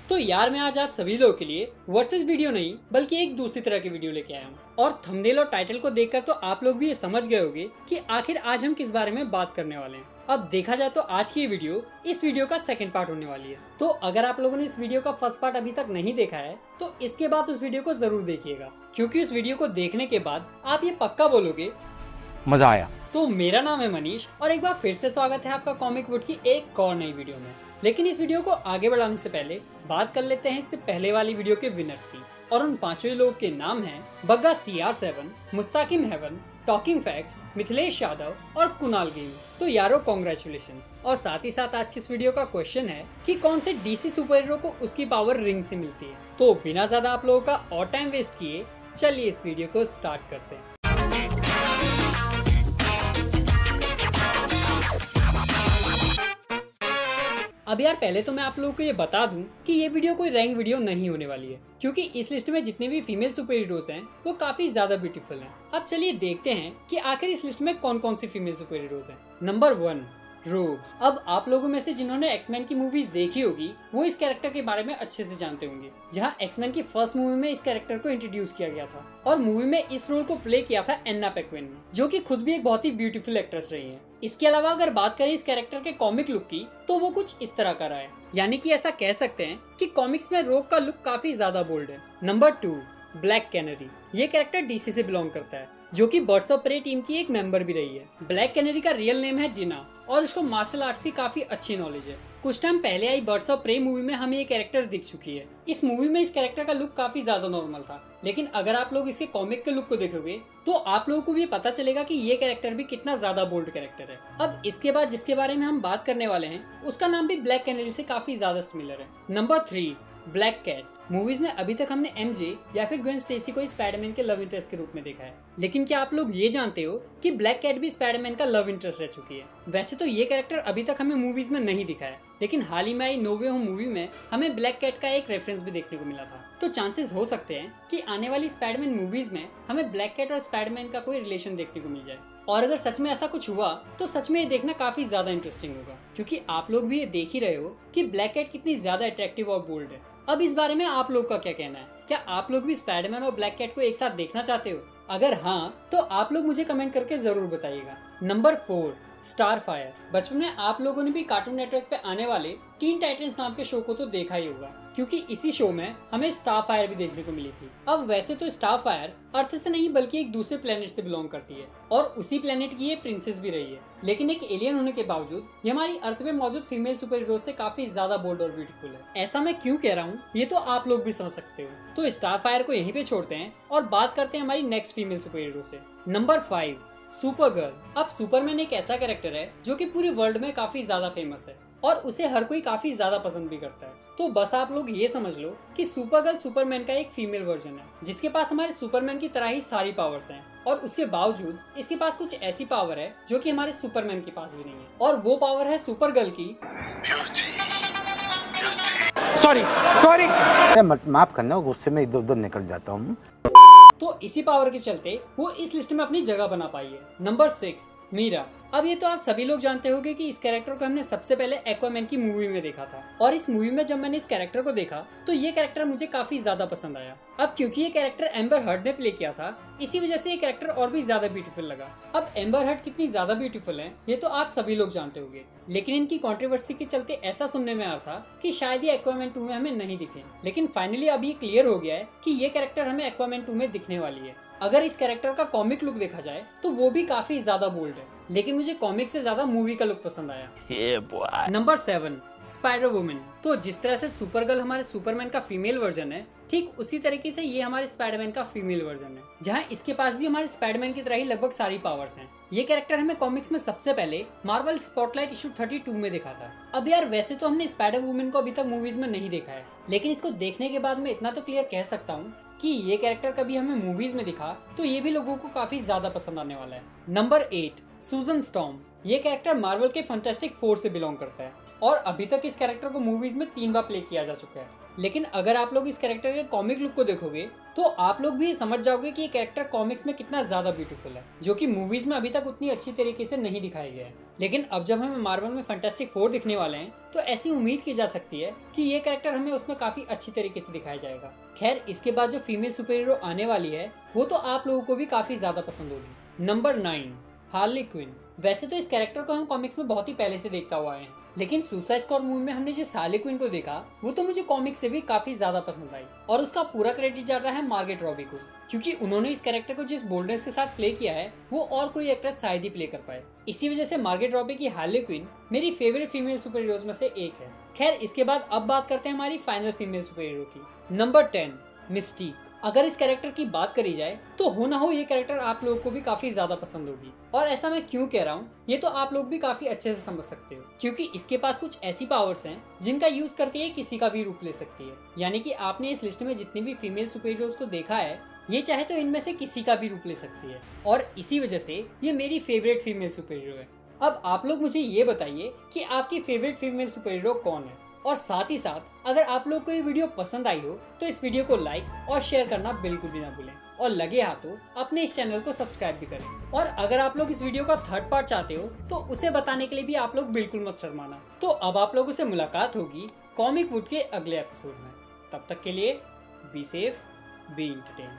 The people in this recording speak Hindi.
तो यार मैं आज आप सभी लोगों के लिए वर्सेस वीडियो नहीं बल्कि एक दूसरी तरह की वीडियो लेके आया हूँ। और थंबनेल और टाइटल को देखकर तो आप लोग भी ये समझ गए होंगे कि आखिर आज हम किस बारे में बात करने वाले हैं। अब देखा जाए तो आज की ये वीडियो इस वीडियो का सेकंड पार्ट होने वाली है। तो अगर आप लोगों ने इस वीडियो का फर्स्ट पार्ट अभी तक नहीं देखा है तो इसके बाद उस वीडियो को जरूर देखिएगा, क्योंकि उस वीडियो को देखने के बाद आप ये पक्का बोलोगे मजा आया। तो मेरा नाम है मनीष और एक बार फिर से स्वागत है आपका कॉमिक वुड की एक और नई वीडियो में। लेकिन इस वीडियो को आगे बढ़ाने से पहले बात कर लेते हैं इससे पहले वाली वीडियो के विनर्स की। और उन पांचों लोगों के नाम हैं Bagga CR7, Mustaqim Heaven, Talking Facts, Mithilesh Yadav और कुणाल गेम्स। तो यारो कॉन्ग्रेचुलेशंस। और साथ ही साथ आज की इस वीडियो का क्वेश्चन है कि कौन से DC सुपर हीरो को उसकी पावर रिंग से मिलती है। तो बिना ज्यादा आप लोगों का और टाइम वेस्ट किए चलिए इस वीडियो को स्टार्ट करते हैं। अब यार पहले तो मैं आप लोगों को ये बता दूं कि ये वीडियो कोई रैंक वीडियो नहीं होने वाली है, क्योंकि इस लिस्ट में जितने भी फीमेल सुपर हीरोज हैं वो काफी ज्यादा ब्यूटीफुल हैं। अब चलिए देखते हैं कि आखिर इस लिस्ट में कौन कौन सी फीमेल सुपर हीरोज हैं। Number 1 Rogue. अब आप लोगों में से जिन्होंने एक्समैन की मूवीज देखी होगी वो इस कैरेक्टर के बारे में अच्छे से जानते होंगे, जहां एक्समैन की फर्स्ट मूवी में इस कैरेक्टर को इंट्रोड्यूस किया गया था और मूवी में इस रोल को प्ले किया था एन्ना पेक्विन ने, जो कि खुद भी एक बहुत ही ब्यूटीफुल एक्ट्रेस रही है। इसके अलावा अगर बात करें इस कैरेक्टर के कॉमिक लुक की तो वो कुछ इस तरह का रहा है, यानी कि ऐसा कह सकते हैं कि कॉमिक्स में रोग का लुक काफी ज्यादा बोल्ड है। Number 2 Black Canary. ये कैरेक्टर DC से बिलोंग करता है, जो कि बर्ड्स ऑफ प्रे टीम की एक मेंबर भी रही है। ब्लैक कैनरी का रियल नेम है डिना और उसको मार्शल आर्ट्स की काफी अच्छी नॉलेज है। कुछ टाइम पहले आई बर्ड्स ऑफ प्रे मूवी में हमें ये कैरेक्टर दिख चुकी है। इस मूवी में इस कैरेक्टर का लुक काफी ज्यादा नॉर्मल था, लेकिन अगर आप लोग इसके कॉमिक के लुक को देखोगे तो आप लोगों को भी पता चलेगा कि ये कैरेक्टर भी कितना ज्यादा बोल्ड कैरेक्टर है। अब इसके बाद जिसके बारे में हम बात करने वाले हैं उसका नाम भी ब्लैक कैनरी से काफी ज्यादा सिमिलर है। Number 3 black cat. मूवीज में अभी तक हमने MJ या फिर ग्वेन स्टेसी को स्पाइडरमैन के लव इंटरेस्ट के रूप में देखा है, लेकिन क्या आप लोग ये जानते हो कि ब्लैक कैट भी स्पाइडरमैन का लव इंटरेस्ट रह चुकी है। वैसे तो ये कैरेक्टर अभी तक हमें मूवीज में नहीं दिखा है, लेकिन हाल ही में आई नो वे होम मूवी में हमें ब्लैक कैट का एक रेफरेंस भी देखने को मिला था। तो चांसेस हो सकते हैं कि आने वाली स्पाइडरमैन मूवीज में हमें ब्लैक कैट और स्पाइडरमैन का कोई रिलेशन देखने को मिल जाए। और अगर सच में ऐसा कुछ हुआ तो सच में ये देखना काफी ज्यादा इंटरेस्टिंग होगा, क्योंकि आप लोग भी ये देख ही रहे हो कि ब्लैक कैट कितनी ज्यादा अट्रैक्टिव और बोल्ड है। अब इस बारे में आप लोग का क्या कहना है? क्या आप लोग भी स्पाइडरमैन और ब्लैक कैट को एक साथ देखना चाहते हो? अगर हाँ तो आप लोग मुझे कमेंट करके जरूर बताइएगा। Number 4 Starfire. बचपन में आप लोगों ने भी कार्टून नेटवर्क पे आने वाले टीन टाइटंस नाम के शो को तो देखा ही होगा, क्योंकि इसी शो में हमें स्टारफायर भी देखने को मिली थी। अब वैसे तो स्टारफायर अर्थ से नहीं बल्कि एक दूसरे प्लेनेट से बिलोंग करती है और उसी प्लेनेट की ये प्रिंसेस भी रही है, लेकिन एक एलियन होने के बावजूद ये हमारी अर्थ में मौजूद फीमेल सुपर हीरो से काफी ज्यादा बोल्ड और ब्यूटीफुल है। ऐसा मैं क्यों कह रहा हूँ ये तो आप लोग भी समझ सकते हो। तो स्टारफायर को यहीं पे छोड़ते हैं और बात करते हैं हमारी नेक्स्ट फीमेल सुपर हीरो से। Number 5 Supergirl. अब सुपरमैन एक ऐसा कैरेक्टर है जो कि पूरे वर्ल्ड में काफी ज्यादा फेमस है और उसे हर कोई काफी ज्यादा पसंद भी करता है। तो बस आप लोग ये समझ लो कि सुपरगर्ल सुपरमैन का एक फीमेल वर्जन है, जिसके पास हमारे सुपरमैन की तरह ही सारी पावर्स हैं और उसके बावजूद इसके पास कुछ ऐसी पावर है जो कि हमारे सुपरमैन के पास भी नहीं है, और वो पावर है सुपरगर्ल की सॉरी माफ करना, गुस्से में इधर उधर निकल जाता हूँ। तो इसी पावर के चलते वो इस लिस्ट में अपनी जगह बना पाई है। Number 6 Mera. अब ये तो आप सभी लोग जानते होंगे कि इस कैरेक्टर को हमने सबसे पहले एक्वामैन की मूवी में देखा था, और इस मूवी में जब मैंने इस कैरेक्टर को देखा तो ये कैरेक्टर मुझे काफी ज्यादा पसंद आया। अब क्योंकि ये कैरेक्टर एम्बर हर्ड ने प्ले किया था, इसी वजह से ये कैरेक्टर और भी ज्यादा ब्यूटीफुल लगा। अब एम्बर हर्ड कितनी ज्यादा ब्यूटीफुल है ये तो आप सभी लोग जानते होंगे, लेकिन इनकी कंट्रोवर्सी के चलते ऐसा सुनने में आ रहा था कि शायद ये एक्वामैन 2 में हमें नहीं दिखे, लेकिन फाइनली अब ये क्लियर हो गया है कि ये कैरेक्टर हमें एक्वामैन 2 में दिखने वाली है। अगर इस कैरेक्टर का कॉमिक लुक देखा जाए तो वो भी काफी ज्यादा बोल्ड है, लेकिन मुझे कॉमिक से ज्यादा मूवी का लुक पसंद आया। Number 7 Spider Woman. तो जिस तरह से सुपरगर्ल हमारे सुपरमैन का फीमेल वर्जन है, ठीक उसी तरीके से ये हमारे स्पाइडरमैन का फीमेल वर्जन है, जहाँ इसके पास भी हमारे स्पाइडरमैन की तरह ही लगभग सारी पावर्स हैं। ये कैरेक्टर हमें कॉमिक्स में सबसे पहले मार्वल स्पॉटलाइट इशू 32 में देखा था। अब यार वैसे तो हमने स्पाइडर वुमन को अभी तक मूवीज में नहीं देखा है, लेकिन इसको देखने के बाद मैं इतना तो क्लियर कह सकता हूँ कि ये कैरेक्टर कभी हमें मूवीज में दिखा तो ये भी लोगों को काफी ज्यादा पसंद आने वाला है। Number 8 Susan Storm. ये कैरेक्टर मार्वल के फैंटास्टिक 4 से बिलोंग करता है और अभी तक इस कैरेक्टर को मूवीज में 3 बार प्ले किया जा चुका है, लेकिन अगर आप लोग इस कैरेक्टर के कॉमिक लुक को देखोगे तो आप लोग भी समझ जाओगे कि ये कैरेक्टर कॉमिक्स में कितना ज्यादा ब्यूटीफुल है, जो कि मूवीज में अभी तक उतनी अच्छी तरीके से नहीं दिखाया गया है। लेकिन अब जब हमें मार्वल में फैंटास्टिक फोर दिखने वाले हैं तो ऐसी उम्मीद की जा सकती है कि ये कैरेक्टर हमें उसमें काफी अच्छी तरीके से दिखाया जाएगा। खैर, इसके बाद जो फीमेल सुपर हीरो आने वाली है वो तो आप लोगों को भी काफी ज्यादा पसंद होगी। Number 9, Harley Quinn. वैसे तो इस कैरेक्टर को हम कॉमिक्स में बहुत ही पहले से देखता हुआ है, लेकिन सुसाइड स्क्वाड मूवी में हमने जिस हार्ली क्विन को देखा वो तो मुझे कॉमिक्स से भी काफी ज्यादा पसंद आई। और उसका पूरा क्रेडिट जाता है मार्गरेट रॉबी को, क्योंकि उन्होंने इस कैरेक्टर को जिस बोल्डनेस के साथ प्ले किया है वो और कोई एक्ट्रेस शायद ही प्ले कर पाए। इसी वजह से मार्गरेट रॉबी की हार्ली क्विन मेरी फेवरेट फीमेल सुपर हीरोज में से एक है। खैर, इसके बाद अब बात करते हैं हमारी फाइनल फीमेल सुपर हीरो की। Number 10, Mystique. अगर इस कैरेक्टर की बात करी जाए तो हो ना हो ये कैरेक्टर आप लोगों को भी काफी ज्यादा पसंद होगी। और ऐसा मैं क्यों कह रहा हूँ ये तो आप लोग भी काफी अच्छे से समझ सकते हो, क्योंकि इसके पास कुछ ऐसी पावर्स हैं जिनका यूज करके ये किसी का भी रूप ले सकती है। यानी कि आपने इस लिस्ट में जितनी भी फीमेल सुपर हीरोज को देखा है ये चाहे तो इनमें से किसी का भी रूप ले सकती है, और इसी वजह से ये मेरी फेवरेट फीमेल सुपर हीरो है। अब आप लोग मुझे ये बताइए कि आपकी फेवरेट फीमेल सुपर हीरो कौन है, और साथ ही साथ अगर आप लोग को ये वीडियो पसंद आई हो तो इस वीडियो को लाइक और शेयर करना बिल्कुल भी ना भूलें, और लगे हाथों अपने इस चैनल को सब्सक्राइब भी करें। और अगर आप लोग इस वीडियो का थर्ड पार्ट चाहते हो तो उसे बताने के लिए भी आप लोग बिल्कुल मत शर्माना। तो अब आप लोगों से मुलाकात होगी कॉमिक वुड के अगले एपिसोड में। तब तक के लिए बी सेफ, बी एंटरटेन।